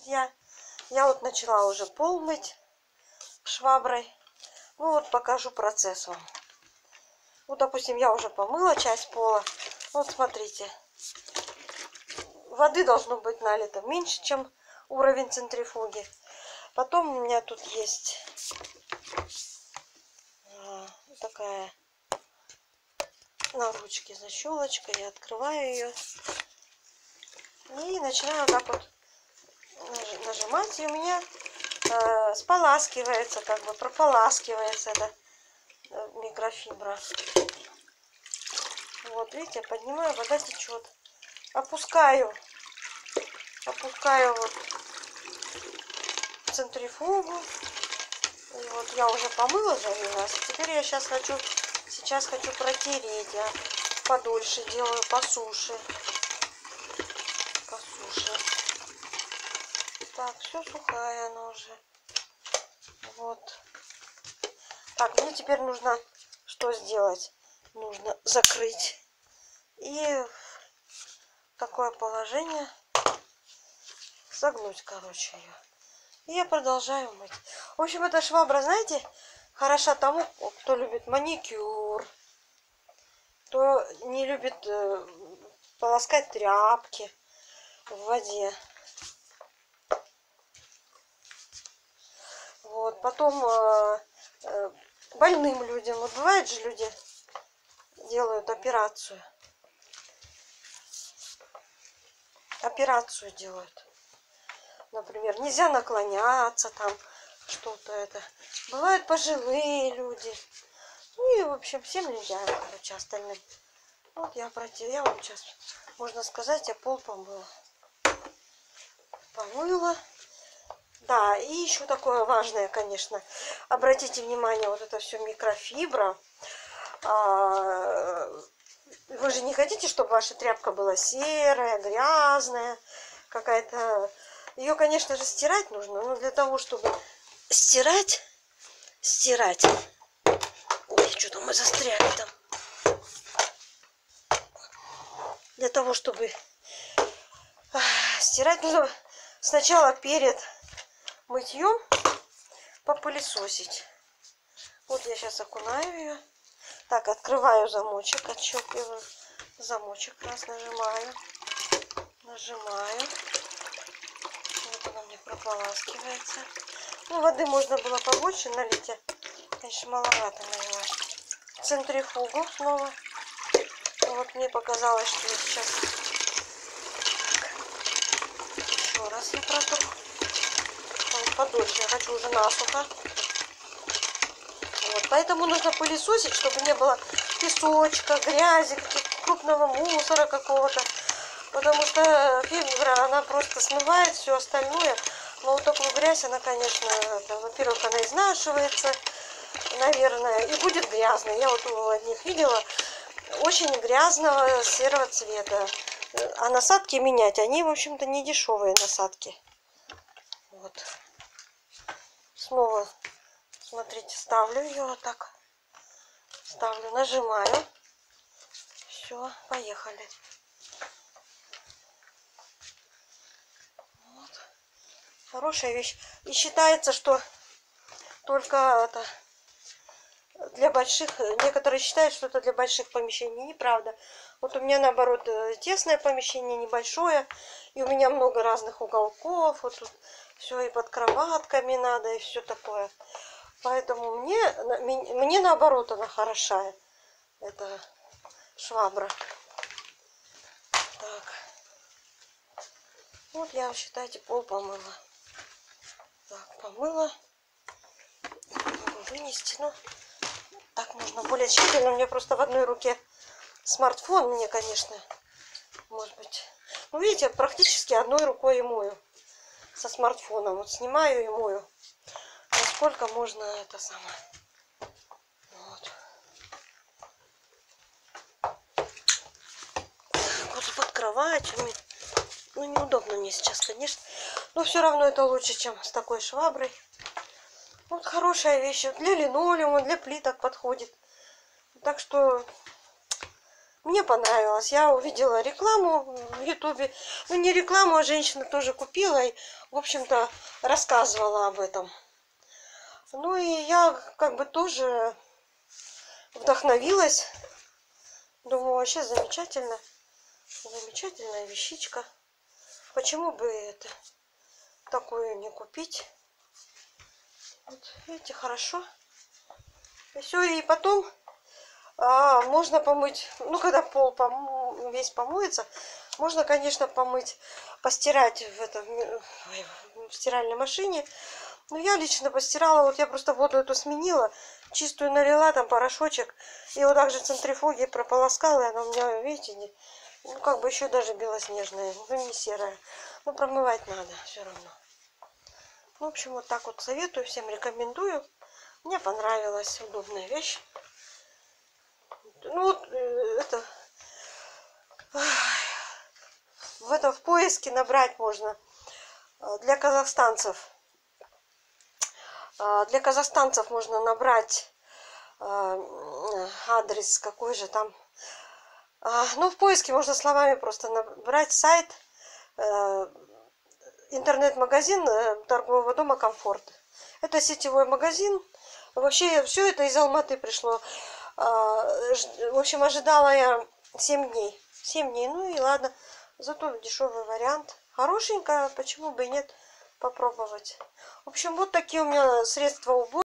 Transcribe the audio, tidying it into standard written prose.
Я вот начала уже пол мыть шваброй. Ну вот покажу процесс вам. Вот, допустим, я уже помыла часть пола. Вот смотрите. Воды должно быть налито меньше, чем уровень центрифуги. Потом у меня тут есть такая на ручке защелочка. Я открываю ее. И начинаю вот так вот нажимать. И у меня споласкивается, как бы прополаскивается эта микрофибра. Вот, видите, я поднимаю, вода течет. Опускаю вот центрифугу. И вот я уже помыла за один раз. Теперь я сейчас хочу протереть. Я подольше делаю, по суше. Так, все сухая она уже. Вот. Так, мне теперь нужно что сделать? Нужно закрыть. И в такое положение согнуть, короче, ее. И я продолжаю мыть. В общем, эта швабра, знаете, хороша тому, кто любит маникюр, кто не любит полоскать тряпки в воде. Вот, потом больным людям. Вот бывает же, люди делают операцию. Операцию делают. Например, нельзя наклоняться там, что-то это. Бывают пожилые люди. Ну и, в общем, всем нельзя, короче, остальным. Вот я вам сейчас, можно сказать, я пол помыла. Да, и еще такое важное, конечно. Обратите внимание, вот это все микрофибра. Вы же не хотите, чтобы ваша тряпка была серая, грязная, какая-то. Ее, конечно же, стирать нужно, но для того, чтобы стирать. Ой, что-то мы застряли там. Для того, чтобы стирать, нужно сначала перед мытьем попылесосить. Вот я сейчас окунаю ее. Так, открываю замочек, отщелкиваю замочек, раз нажимаю. Вот она мне прополаскивается. Ну, воды можно было побольше налить, конечно, маловато налила. Центрифугу снова. Вот мне показалось, что я сейчас еще раз я протру. Подольше, я хочу уже насухо. Вот, поэтому нужно пылесосить, чтобы не было песочка, грязи, крупного мусора какого-то. Потому что фибра, она просто смывает все остальное. Но вот такую грязь, она, конечно, во-первых, она изнашивается, наверное, и будет грязной. Я вот у одних видела очень грязного серого цвета. А насадки менять, они, в общем-то, не дешевые насадки. Вот. Снова, смотрите, ставлю ее вот так. Ставлю, нажимаю. Все, поехали. Вот. Хорошая вещь. И считается, что только это для больших, некоторые считают, что это для больших помещений. Неправда. Вот у меня, наоборот, тесное помещение, небольшое. И у меня много разных уголков. Вот тут все и под кроватками надо, и все такое. Поэтому мне наоборот, она хорошая. Это швабра. Так. Вот я, считайте, пол помыла. Так, помыла. Могу вынести, но так можно более тщательно. У меня просто в одной руке смартфон. Мне, конечно, может быть. Ну, видите, практически одной рукой и мою. Со смартфоном. Вот снимаю и мою. Насколько можно это самое. Вот. Вот под кроватью. Ну, неудобно мне сейчас, конечно. Но все равно это лучше, чем с такой шваброй. Вот хорошая вещь. Для линолеума, для плиток подходит. Так что Мне понравилось. Я увидела рекламу в Ютубе. Ну, не рекламу, а женщина тоже купила и, в общем-то, рассказывала об этом. Ну, и я как бы тоже вдохновилась. Думаю, вообще замечательно. Замечательная вещичка. Почему бы это такую не купить? Вот, видите, хорошо. И все, и потом можно помыть, ну, когда пол весь помоется, можно, конечно, помыть, постирать в стиральной машине. Но я лично постирала, вот я просто воду эту сменила, чистую налила, там порошочек, и вот так же центрифуги прополоскала, и она у меня, видите, ну, как бы еще даже белоснежная, ну, не серая. Но промывать надо все равно. В общем, вот так вот советую, всем рекомендую. Мне понравилась, удобная вещь. Ну, вот это в поиске набрать можно для казахстанцев. Для казахстанцев можно набрать адрес, какой же там. Ну, в поиске можно словами просто набрать сайт, интернет-магазин торгового дома «Комфорт». Это сетевой магазин. Вообще, все это из Алматы пришло. В общем, ожидала я 7 дней. 7 дней, ну и ладно. Зато дешевый вариант. Хорошенько, почему бы и нет, попробовать. В общем, вот такие у меня средства уборки.